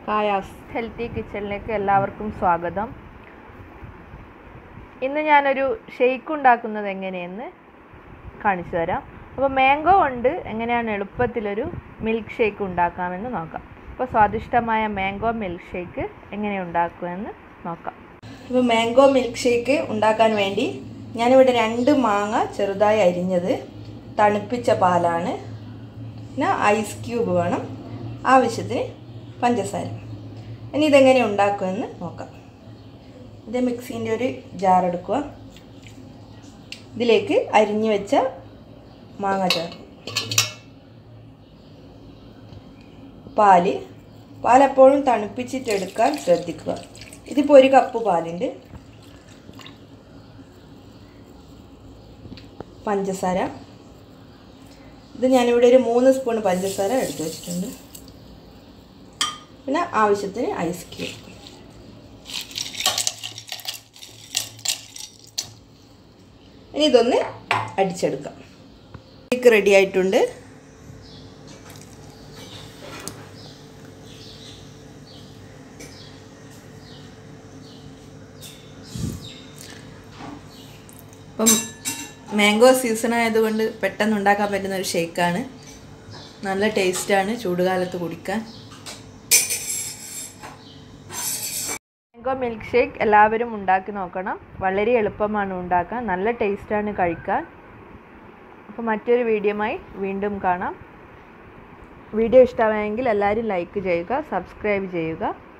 കായാസ് healthy കിച്ചണിലേക്ക് എല്ലാവർക്കും സ്വാഗതം. ഇന്ന് ഞാനൊരു ഷെയ്ക്ക് ഉണ്ടാക്കുന്നത് എങ്ങനെയെന്ന് കാണിച്ചു തരാം. അപ്പോൾ മാംഗോ കൊണ്ട് എങ്ങനെയാണ് എളുപ്പത്തിലൊരു മിൽക്ക് ഷേക്ക് ഉണ്ടാക്കാമെന്ന് നോക്കാം. അപ്പോൾ സ്വാദിഷ്ടമായ മാംഗോ മിൽക്ക് ഷേക്ക് എങ്ങനെ ഉണ്ടാക്കുമെന്ന് നോക്കാം. ഇപ്പോൾ മാംഗോ മിൽക്ക് ഷേക്ക് ഉണ്ടാക്കാൻ വേണ്ടി ഞാനിവിടെ 2 മാങ്ങ ചെറുതായി അരിഞ്ഞത്, തണുപ്പിച്ച പാലാണ്, പിന്നെ ഐസ് ക്യൂബ് വേണം, ആവശ്യത്തിന് പഞ്ചസാര. ഇനി ഇതെങ്ങനെ ഉണ്ടാക്കുമെന്ന് നോക്കാം. ഇത് മിക്സിൻ്റെ ഒരു ജാർ എടുക്കുക. ഇതിലേക്ക് അരിഞ്ഞു വെച്ച മാങ്ങ ചേർക്കും. പാലെപ്പോഴും തണുപ്പിച്ചിട്ടെടുക്കാൻ ശ്രദ്ധിക്കുക. ഇതിപ്പോൾ 1 കപ്പ് പാലുണ്ട്. പഞ്ചസാര, ഇത് ഞാനിവിടെ ഒരു 3 സ്പൂൺ പഞ്ചസാര എടുത്ത് വെച്ചിട്ടുണ്ട്. പിന്നെ ആവശ്യത്തിന് ഐസ് ക്യൂബ്. ഇനി ഇതൊന്ന് അടിച്ചെടുക്കാം. ഷേക്ക് റെഡി ആയിട്ടുണ്ട്. ഇപ്പം മാംഗോ സീസൺ ആയതുകൊണ്ട് പെട്ടെന്ന് ഉണ്ടാക്കാൻ പറ്റുന്ന ഒരു ഷേക്കാണ്. നല്ല ടേസ്റ്റാണ് ചൂടുകാലത്ത് കുടിക്കാൻ. മാംഗോ മിൽക്ക് ഷേക്ക് എല്ലാവരും ഉണ്ടാക്കി നോക്കണം. വളരെ എളുപ്പമാണ് ഉണ്ടാക്കാൻ, നല്ല ടേസ്റ്റാണ് കഴിക്കാൻ. അപ്പോൾ മറ്റൊരു വീഡിയോയുമായി വീണ്ടും കാണാം. വീഡിയോ ഇഷ്ടമായെങ്കിൽ എല്ലാവരും ലൈക്ക് ചെയ്യുക, സബ്സ്ക്രൈബ് ചെയ്യുക.